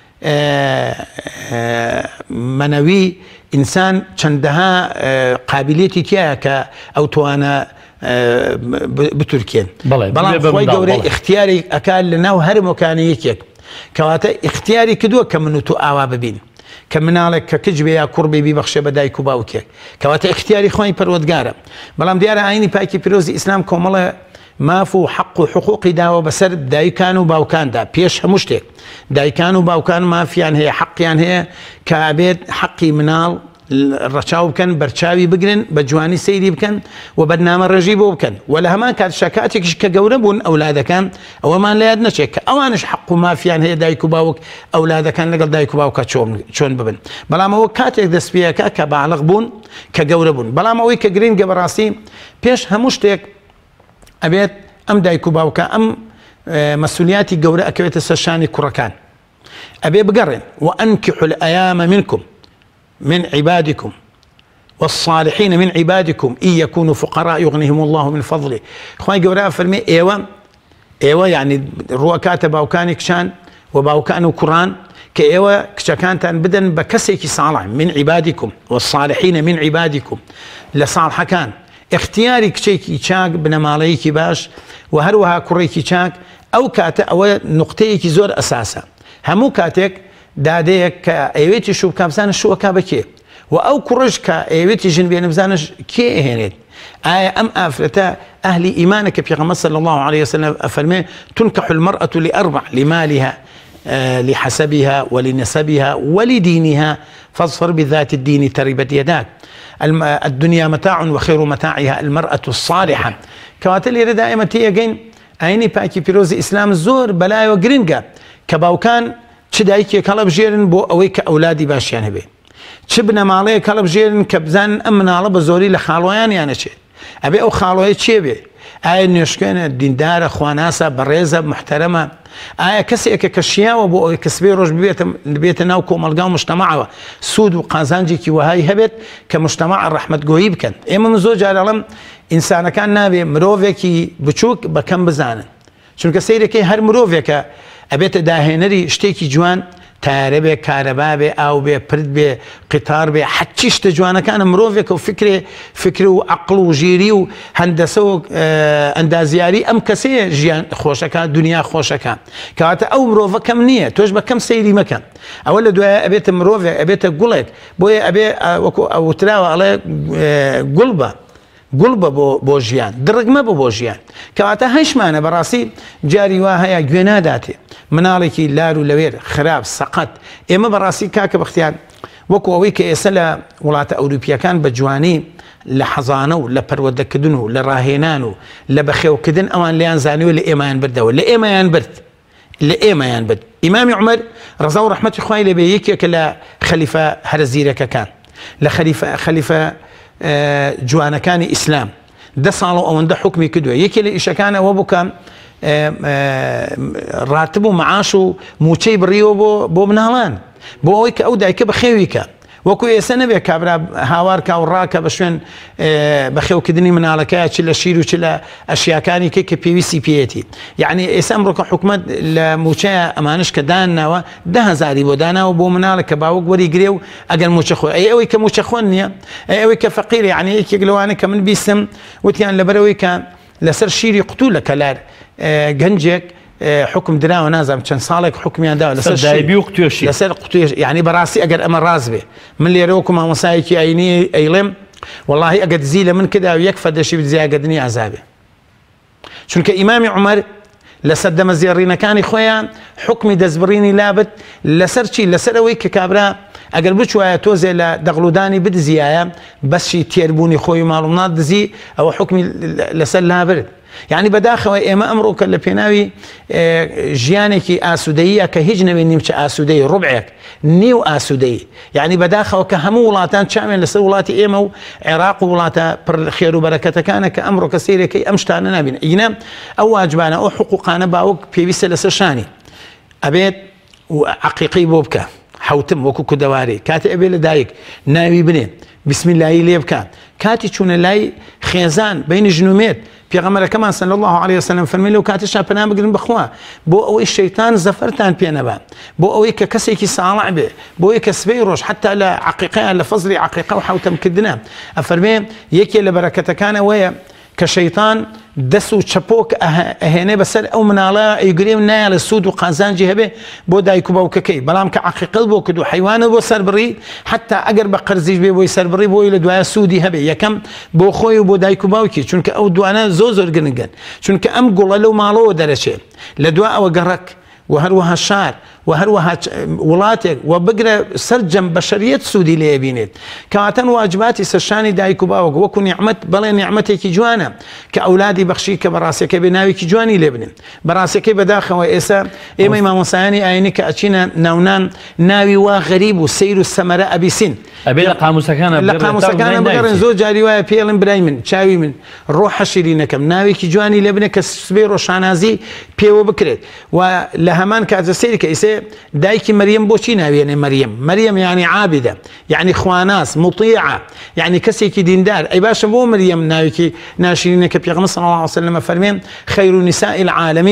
منەوی ئینسان چەندەها قابلیەتی تایە کە ئەو توانە بتورکێن بەڵام خوای گەورەی اختیاری ئەکات لە ناو هەر مۆکانە یەکێک کەواتە اختیاری کردووە کە من و تو ئاوا ببین کە مناڵێک کە کچ بێ یا کوڕ بێ بیبەخشێ بە دایک و باوکێک کەواتە اختیاری خوای پەروەردگارە بەڵام دیارە ئاینی پاکی پیرۆزی ئیسلام کۆمەڵە ماف و حەق و حقوقی داوە بەسەر دایکان و باوکاندا پێش هەموو شتێک دایکان و باوکان مافیان هەیە حەقیان هەیە کە ئابێت حەقی مناڵ ڕەچاو بکەن بەرچاوی بگرن بە جوانی سەیری بکەن و بەرنامە ڕێژی بۆ بکەن و لە هەمان کات شکاتێکیش کە گەورە بوون ئەولادەکان ئەوەمان لە یاد نەچێت کە ئەوانش حەق و مافیان هەیە دایک و باوک ئەولادەکان لەگەڵ دایک و باوکە چۆن ببن بەڵام ئەوە کاتێک دەست پێەکە کە باڵغ بوون کە گەورە بوون بەڵام ئەوەی کە گرنگە بەڕاستی پێش هەموو شتێک ئەبێت ئەم دایک و باوکە ئەم مەسئولیاتی گەورە ئەکەوێتە سەر شانی کوڕەکان ئەبێ بگەڕێن وأنكحوا الأيام منكم من عبادكم والصالحين من عبادكم إن يكونوا فقراء يغنيهم الله من فضله خواهي قوراء فرمي إيوة إيوة يعني رؤكات باوكاني كشان وباوكان وكران كإيوة كشكانتان بدن بكسيكي صالح من عبادكم والصالحين من عبادكم لصالح كان اختیاری کچێکی چاک بنەماڵەیەکی باش و هەروەها کوڕێکی چاک ئەو کاتە ئەوە نقطەیەکی زۆر ئەساسە. هەموو کاتێک دادەیەک کە ئەوێتی شوو بکە بزانە شووەکە بەکێ و ئەو کوڕش کە ئەوێتی ژن بێنە بزانش کێ ئەهێنێت. ئایا ئەم ئافرەتە ئەهلی ئیمانە کە پێغەمبەر صلی الله عليه وسلم ئەفەرمێ تنكح المرأة لأربع لمالها لحسبها ولنسبها ولدينها فاظفر بذات الدين تربت يداك. الدنيا متاع وخير متاعها المرأة الصالحة. كواتل يرى دائما تيجين عيني باكي بيروز إسلام زور بلاي وجرينجا كباوكان تشدايكي كلب جيرن بو أويك أولادي باشيان هبي تشبنا مالي كلب جيرن كبزان أمنا على بزوري لخالويان يعني شيء أبي أو خالوي شيء بي آية نشكنا ديندار خواناسة بريزة محترمة آية كسي كشيا وبو كسبي روج بيت بيت ناوكو ملقاو مجتمعه سود وقازانجي كي وهاي هبت كمجتمع الرحمة جويب كان إما من زوج على علم إنسان كان نابي مروفيكي بتشوك بكم بزانا شنو كسيري كي هر مروفيكا أبيت داهنري اشتكي جوان تاربه كهرباء أو ببرد بقطار بحتشيش تجوانا كان مروفك وفكره فكره وعقل وجيري وهندسه اندازياري أم كسي جيان خوشكا دنيا خوشكا كواتا أو مروفة كم نية توجب كم سيري مكان أولا دواء أبيت مروفة أبيت قلت بوي أبي أو تراوى على قلبة قلبة بو بو جيان درق ما بو بو جيان كواتا هايش معنا براسي جاري واهيا جوينا داتي منالكي لارو لوير خراب سقط اما براسي كاك باختيار وكو ويك يسلا ولات اوروبيا كان بجواني لحظانو لبرودكدنو لراهينانو لبخيو كدن اوان ليان زانيو لايمان بردو لايمان برد لايمان برد امام عمر رضا رحمه اخوي لبيك كلا خليفه هرزيرك كان لخليفه خليفه آه جوانا كان اسلام ده صالو او ده حكمي كدوه يكي لإيش كان وابوكا آه آه راتبو معاشو موشي بريو بو بو منالان بو اويك او دايك بخيويكا وكو يسنة بي كابرا هاواركا وراكا بشوين آه بخيو كدني منالكا تشلا شيرو تشلا اشياء كاني كي بي سي بيتي يعني اسامرك حكمت لموشا امانش كدانا ده زاري بو دانا وبو منالكا باوك وري قريو اقل موشخو اي اويك موشخونيا اي اويك فقير يعني ايك قلوانك من بيسم وتيان لبرويكا لسر شيري قتولك لار جنجك حكم دراوة نازم كان صالك حكم يندا لسر شيء قتوشي لسر قتوش يعني براسي اقل امر رازبه من اللي يروكم مسايكي ايني ايلم والله اقد زيله من كذا ويكفى دشي بزي قدني عذابه شنك امام عمر لسد مزيرين كان خويا حكمي دزبريني لابد لسر شي لسر ويك كابرا اقل بشويه توزي لدغلوداني بدزيايا بس شي تيربوني خوي معلومات دزي او حكمي لسر لابد يعني بداخل اما امرك اللي بيناوي جيانك اسوديه كهجنه من نمش اسوديه ربعك نيو اسوديه يعني بداخل كهمو ولاتان شامل لسولاتي ايمو عراق ولاتا خير وبركه كان كامر كثير كي امشتانا بين اينا او واجبانا او حقوقنا باوك في بيسل سشاني ابيت وعقيقي بوبكا حوتم وكو دواري كاتي ابي لدايك ناوي بني بسم الله يليبكا كاتي تشون لاي خيزان بين جنوميت پیغمبر كمان صلى الله عليه وسلم فرمي لو كاتش بنا بقرن بخوا بو او الشيطان زفرتان بينبا بو او كسيكي صالع به بو كسبيروش حتى لا عقيقه لا فضلي عقيقه وحوتم كدنا افرمي يكي لبركته كان ويا كشيطان دسو تشبوك اهنه بسر او من الله يقريم نايل السود وقازان جهبه بو دايكو بو ككي بلام كعقيقه بو كدو حيوان بو سربري حتى اقرب قرزيج بي بو سربري بو لدوايا سودي هبه يكم بو خوي بو دايكو باوكي چونك او دوانا زوزر جنجن چونك ام قول لو مالو درشه لدواء وقرك وهروها الشعر وهروها ولاتك وبقرا سرجم بشريه سودي ليبينت كاتن واجباتي سشاني دايكو باوك وكو نعمت بلا نعمتك جوانا كاولادي بخشيك براسك بناوي جواني لبن براسك بداخل وإسا اما امام صاني عينك اتشينا نونان ناوي وغريب وسير السمراء ابي سن ابي لقاموس كان لقاموس كان بقرن زوج روايه بيلن برايمن تشاوي من روح شيرينك ناوي جواني لبنك سبيرو شانازي بيو بكرت ولهمان كاتسيرك إسا دايكي مريم بوشي ناوي يعني مريم مريم يعني عابدة يعني خواناس مطيعة يعني كسيكي ديندار أي باشا بو مريم ناويكي ناشرينك بيغمس صلى الله عليه وسلم فرمين خير نساء العالمين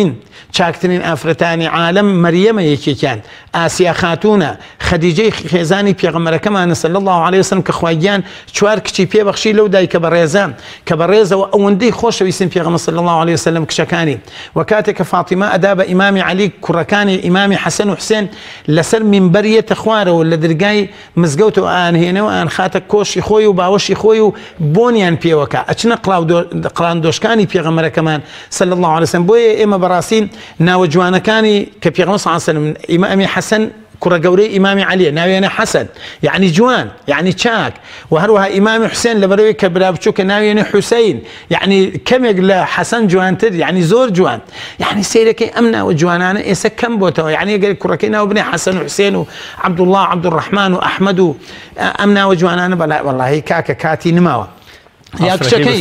چاکترین ئافرەتانی عالم مەریەمە یەکێکیان، ئاسیا خاتونە، خەدیجەی خێزانی پێغەمبەرەکەمانە صلی الله علیه وسلم کە خوایگیان چوار کچی پێبەخشی لەو دایکە بەڕێزە کە بەڕێزەوە ئەوەندەی خۆشەویستن پێغەمبەر صلی الله علیه وسلم کچەکانی. و کاتێک کە فاتیمە ئەدا بە ئیمامی عەلی کوڕەکانی ئیمامی حەسەن و حوسێن لەسەر مینبەریەتە خوارەوە لە دەرگای مزگەوتەوە ئاهێنەوە ئان خاتە کۆشی خۆی و باوەشی خۆی و بۆنیان پێوەکە ئەچنە قڵاندۆشکانی پێغەمبەرەکەمان صلی الله علیه وسلم. بۆیە ئێمە بەڕاستی ناوە جوانەکانی کە پێغەمبەر صلی الله علیه وسلم ئیمامی حەسەن کوڕە گەورەی ئیمامی عەلیە ناوێنە حەسەن یعنی جوان یعنی چاک، و هەروەها ئیمامی حوسێن لەبەرەوەی کە برا بچووکە ناوێنە حوسەین یعنی کەمێک لە حەسەن جوانتر یعنی زۆر جوان. یعنی سەیرەکەی ئەم ناوە جوانانە ئێستا کەم بۆتەوە، یعنی ئەگەر کوڕەکەی ناو بنێ حەسەن و حوسێن و عەبدوڵڵاه و عەبدوڕەحمان و ئەحمەد و ئەم ناوە جوانانە بەڵای وەڵڵاهی کاکە کاتی نماوە. یا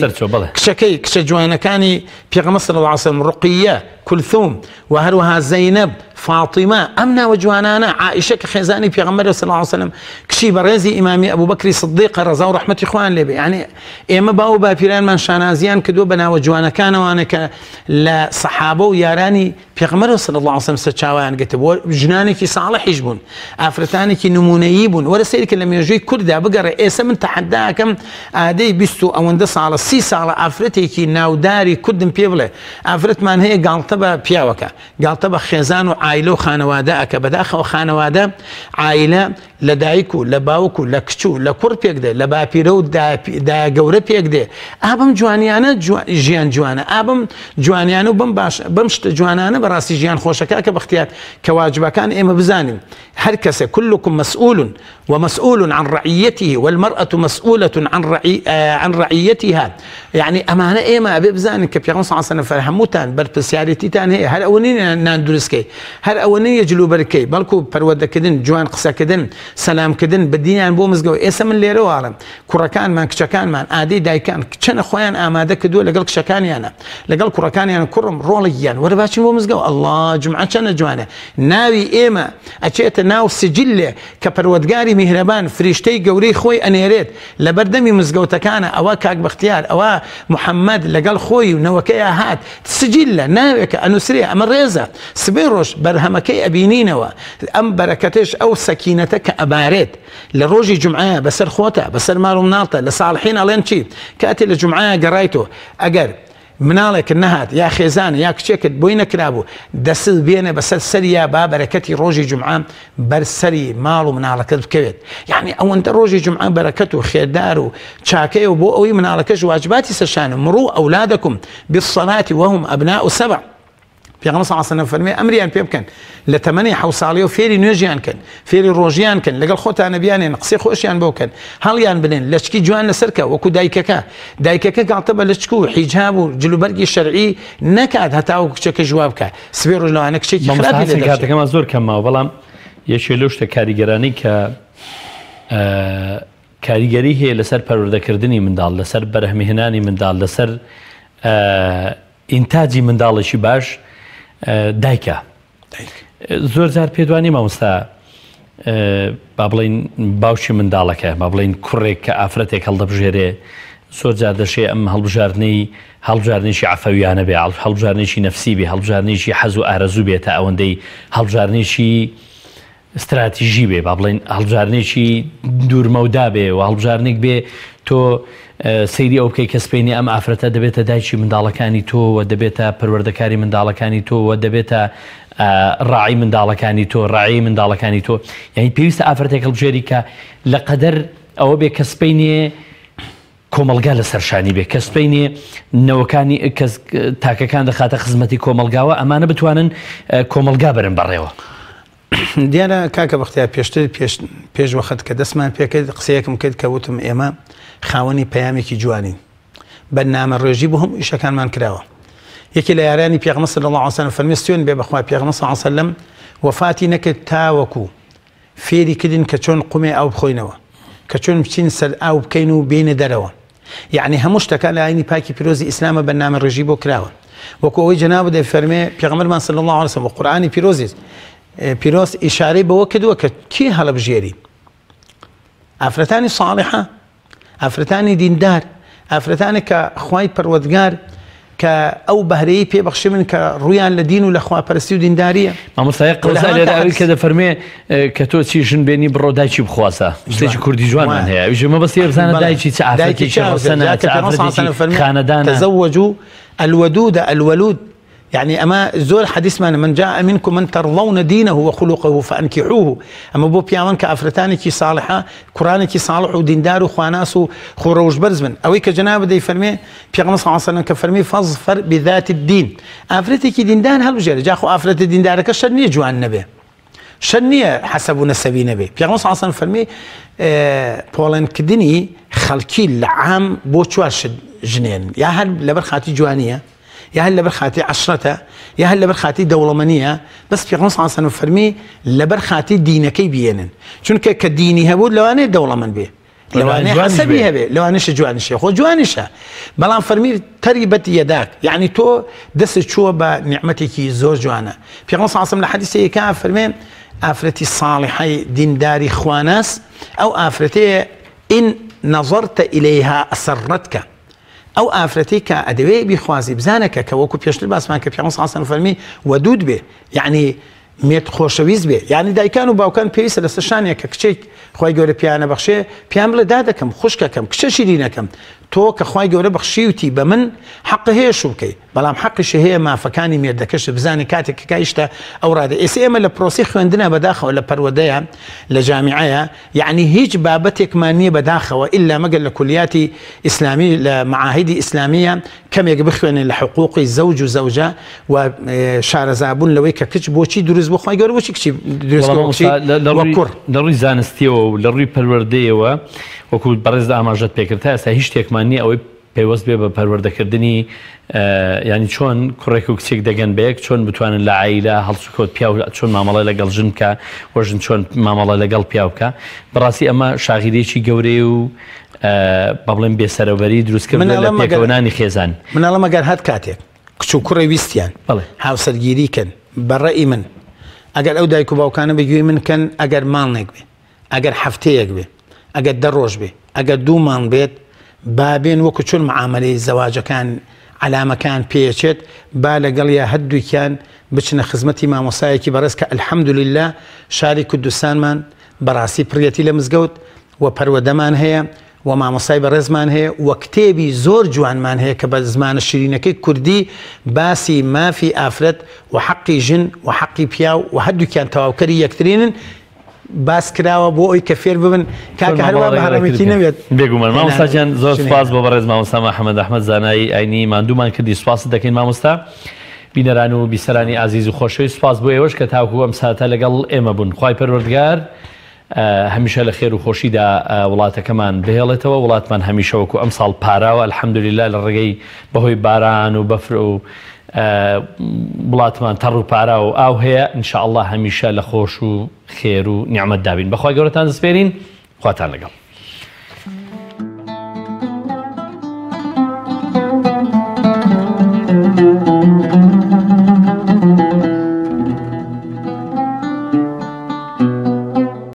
کچەکەی کچە جوانەکانی پێغەمبەر صلی الله علیه وسلم ڕوقیە، کولثوم و هەروەها زەینەب، فاطمە، ئەم ناوە جوانانە، عائیشە کە خێزانی پێغەمبەر صلی الله علیه وسلم کچی بەڕێزی ئیمامی ئەبوبەکری سیدیقە ڕەزا و ڕەحمەتی خوایان لێبێ. یعنی ئێمە باو و باپیرانمان شانازیان کردووە بە ناوە جوانەکانەوانە کە لە سەحابە و یارانی پێغەمبەر صلی الله علیه وسلم سەرچاویان گرتبووە، ژنانێکی ساڵحیش بوون، ئافرەتانێکی نمونەیی بوون. وەرە سەیرکە لە مێژووی کووردا بگەڕێ. ئێستا من تەحەداکەم ئادەی بیست و ئەوەندە ساڵە سی ساڵە ئافرەتێکی ناوداری کوردم پێ بڵێ ئافرەتمان هەیە گاڵتە بە پیاوەکە، گاڵتە بە خێزان و عایلە و خانەوادە ئەکە. بەداخەوە خانەوادە عایلە لە دایک و لە باوک و لە کچ و لە کوڕ پێک دێ، لە باپیرە و دایە گەورە پێک دێ. ئابم جوانیانە ژیان جوانە، ئابم جوانیانە و بم باش بم شتە جوانانە بەڕاستی ژیان خۆشەکە کە بەختیار کە واجبەکان ئێمە بزانین. هەر کەسێ كلكم مسؤول ومسؤول عن رعيته والمرأة مسؤولة عن رعي عن رعيتها. يعني ئەمانە ئێمە ئەبێ بزانین کە پێغەمبەر صلی الله علیه وسلم هەمووتان بەرپرسیارەتیتان هەیە، هەر ئەوە نین ناندروستکەی، هەر ئەوە نیە جلوبەرکەی، بەڵکو پەروەردەکردن، جوان قسەکردن، سەلامکردن بە دینیان بۆ مزگەوت. ئێستا من لێرەوە ئاڵم کوڕەکانمان کچەکانمان ئادەی دایکان چەنە خۆیان ئامادە کردووە لەگەڵ کچەکانیانە لەگەڵ کوڕەکانیان کوڕم ڕۆڵێکیان وەرە باچین بۆ مزگەوت. الله جمعە چەنە جوانە. ناوی ئێمە ئەچێتە ناو سجلێ کە پەروەردگاری میهرەبان فریشتەی گەورەی خۆی ئەنێرێت لە بەردەمی مزگەوتەکانە. ئەوە کاک بەختیار، ئەوە محەممەد لەگەڵ خۆی و نەوەکەی هات سجلە ناوێکە ئەنووسێ. ئەمە ڕێزە سبەی ڕۆژ بەرهەمەکەی ئەبینینەوە. ئەم بەرەکەتش ئەو سەکینەتە کە ئەبارێت لە ڕۆژی جمعەیە بەسەر خۆتە، بەسەر ماڵ و مناڵتە، لە ساڵحین ئەڵێن چی کاتێ لە جمعەیە گەڕایتەوە ئەگەر مناڵێک نەهات یا خێزانە یا کچێکت بۆی نەکرابوو دەست بێنە بەسەر سەریا با بەرەکەتی ڕۆژی جمعە بەرسەری ماڵ و مناڵەکەت بکەوێت. یعنی ئەوەندە ڕۆژی جمعە بەرەکەت و خێردار و چاکەیە و بۆ ئەوەی مناڵەکەش واجباتی سەرشانە. مڕوو ئەولادەکم بالصەلاة وهم ئەبناء سەبع. پێغەمبەر صلی الله علیه وسلم فەرمێ ئەمریان پێ بکەن لە تەمەنی حەوت ساڵی و فێری نوێژیان کەن، فێری ڕۆژیان کەن، لەگەڵ خۆتانە بیانێن، قسەی خۆشیان بۆ بکەن، هەڵیان بنێن، لەچکی جوان لەسەرکە وەکو دایکەکە. دایکەکە گاڵتە بە لەچک و حیجاب و جلوبەرگی شەرعی نەکات هەتا و کچەکە جواب بکە. سبەی ڕۆژ لەوانە کچێکی خراپی لێ دەچێت. کاتەکەمان زۆر کەمماوە، بەڵام یەکێ لەو شتە کاریگەرانەی کە کاریگەری هەیە لەسەر پەروەردەکردنی منداڵ، لەسەر بەرهەمهێنانی منداڵ، لەسەر ئینتاجی منداڵێکی باش دایکە. زۆر جار پێدوانی مامۆستا با بڵین باوکی منداڵەکە، با بڵین کوڕێک کە ئافرەتێک هەڵدەبژێرێ، زۆر جار دەشێ ئەم هەڵبژاردنەی هەڵبژاردنێکی عەفەویانە بێ، هەڵبژاردنێکی نەفسی بێ، هەڵبژاردنێکی حەز و ئارەزوو بێت تا ئەوەندەی هەڵبژاردنێکی استراتیژی بێ، با بڵین هەڵبژاردنێکی دوورمەودا بێ و هەڵبژاردنێک بێ تۆ سەیری ئەو بکەی کە سپێنی ئەم ئافرەتە دەبێتە دایکی منداڵەکانی تۆ و دەبێتە پەروەردەکاری منداڵەکانی تۆ و دەبێتە ڕاعی منداڵەکانی تۆ، ڕاعی منداڵەکانی تۆ. یعنی پێویستە ئافرەتێک هەڵبژێری کە لە قەدەر ئەوە بێ کە سپێنێ کۆمەلگا لە سەرشانی بێ، کە سپێنێ نەوەکانی کەس تاکەکان دەخاتە خزمەتی کۆمەلگاوە، ئەمانە بتوانن کۆمەلگا بەرن بەڕێوە. دیارە کاکە بەختیار پێشتر پێش وەخت کە دەستمان پێکرد قسەیەکم کرد کە وتم ئێمە خاوەنی پەیامێکی جوانین، بەرنامە ڕێژی بۆ هەموو ئیشەکانمان کراوە. یەکی لە یارانی پێغەمبەر صلی الله علیه وسلم فەرمێ سوێن بێ بەخوا پێغەمبەر صلی الله علیه وسلم وەفاتی نەکرد تاوەکو فێری کردن کە چۆن قومێ ئاو بخۆینەوە، کە چۆن بچین سەر ئاو بکەین و بینە دەرەوە. یعنی هەموو شتەکان لە ئاینی پاکی پیرۆزی ئیسلامە بەرنامە ڕێژی بۆ کراوە. وەکو ئەوەی جەناب دەفەرمێ پێغەمبەرمان صلی الله علیه وسلم و قورئانی پیرۆزی پیرۆز ئیشارەی بەوە کردووە کە کی هەڵەبژێری؟ ئافرەتانی ساڵحە، ئافرەتانی دیندار، ئافرەتانی کە خوای پەروەردگار کە ئەو بەهرەیە پێبەخشی من کە ڕویان لە دین و لە خواپەرستی و دینداریە. مامۆستای قەوزا لێرە کە دەفەرمێ کە تۆ چی ژن بێنی بڕۆ دایکی بخواسە شتێکی کوردی جوانمان هەیە ژمە بەستی بزانە دایکی چ ئافرەتێکی ڕەسەنە چ ئافرەتێکی خانەدانە. تزوجوا الودود الولود، يعني أما زور حديث من من جاء منكم من ترضون دينه وخلقه فأنكحوه. أما بو بيامن كأفرتاني كي صالحة قرآن كي صالح ودين دار وخواناس وخروج برز من أويك جناب دي فرمي بيغمر صلى الله عليه وسلم كفرمي فاظفر بذات الدين. أفرتي كي دين دان هلو جاري جاخو أفرت الدين دارك شنية جوان نبي شنية حسب نسبي نبي. بيغمر صلى الله عليه وسلم فرمي اه بولن كدني خلقي العام بو شوار جنين يا هل لبرخاتي جوانية يا هل لبرخاتي عشرته يا هل لبرخاتي دولمانية بس في غنص عن فرمي لبرخاتي دينكي بينن شنو كديني هبود لو أنا دولمان بيه لو أنا حسبي هبه لو أنا شجوانش خو جوانشة بلان فرمي تربت يداك يعني تو دس شو بنعمتك زوج جوانا في غنص عن الحديث كان فرمي آفرتي الصالحي دين داري خواناس أو آفرتي إن نظرت إليها أسرتك أو آفرتك أدوي بخوازي بزانك كوكو بيشتل باس مانك بيعمل صاصا فرمي ودود به يعني ميت خوشويز به يعني دا كانوا باو كان بيس لسشانيا كشيك خوي جوري بيانا بخشي بيعمل دادكم خشككم كششيرينكم تو كخوي جوري بخشيوتي بمن حق هي شوكي بلام حق شي هي ما فكاني ميردكش بزاني كاتك كايشتا اوراد اس ام البروسيخ عندنا بداخه ولا بروديه لجامعيه يعني هيج بابتك مانيه بداخه والا مقل لكلياتي اسلامي لمعاهد اسلاميه كم يقبخون لحقوق الزوج وزوجه وشار زابون لويك كتش بوشي دروز بو خوي جوري بوشي كتش دروز بوشي وكر لروي زانستيو لروي پرورديو وكو برز اماجت بكرتا سا هیچ تێکمانی ئەوەی پێوەست بێ بە پەروەردەکردنی ینی چۆن کوڕێک و کچێک دەگەن بەیەک چۆن بتوانن لە عایلە هەڵسوکەوت پیا چۆن مامەڵە لەگەڵ ژن بکە وەژن چۆن مامەڵە لەگەڵ پیا بکە بەڕاستی ئەمە شاغیدێکی گەورەی و بە بڵێن بێسەرەوبەری دروستکردن لە پێکەوەنانی خێزان. مناڵە مەگەر هەت کاتێک کچ و کوڕی ویستیان هاوسەرگیریکەن بەڕێی من ئەگەر ئەو دایک و باوکانە بەگوێی من کەن ئەگەر ماڵنێک بێ ئەگەر هەفتەیەک بێ ئەگەر دە ڕۆژ بێ ئەگەر دوومان بێت بابێن وەکو چۆن معاملەی زەواجەکان علامەکان پێچێت با لەگەڵیا هەردووکیان بچنە خزمەتی مامۆسایەکی بەڕێز کە ئەلحەمدوللیلا شاری کوردستانمان بەڕاستی پڕیەتی لە مزگەوت و پەروەدەمان هەیە و مامۆسای بەڕێزمان هەیە و کتێبی زۆر جوانمان هەیە کە بە زمانە شیرینەکەی کوردی باسی مافی ئافرەت و حەقی ژن و حەقی پیاو و هەردووکیان تەواوکەری یەکترینن باس کراوە بۆ ئەوی کە فێر ببن کاکە هەروە بە هەرەمێکی نەوێت. بێگومان مامۆستاجان زۆر سوپاس بۆ بەڕێز مامۆستا محەممەد ئەحمەد زانایی ئاینی ماندوومان کردی سوپاست دەکەین مامۆستا بینەران و بیسەرانی ئازیز و خۆشەوی سوپاس بۆ ئێوەش کە تاوکو ئەم ساتە لەگەڵ ئێمە بوون. خوای پەروەردگار هەمیشە لە خێر و خۆشیدا وڵاتەکەمان بهێڵێتەوە وڵاتمان هەمیشە وەکو ئەم ساڵ پاراوە ئەلحەمدولیلا لە ڕێگەی بەهۆی باران و بەفر و وڵاتمان تەڕ و پارا و ئاو هەیە ئینشاءالله هەمیشە لە خۆش و خێر و نیعمەت دابین. بەخوای گەورەتان دەسپێرین خواتان لەگەڵ.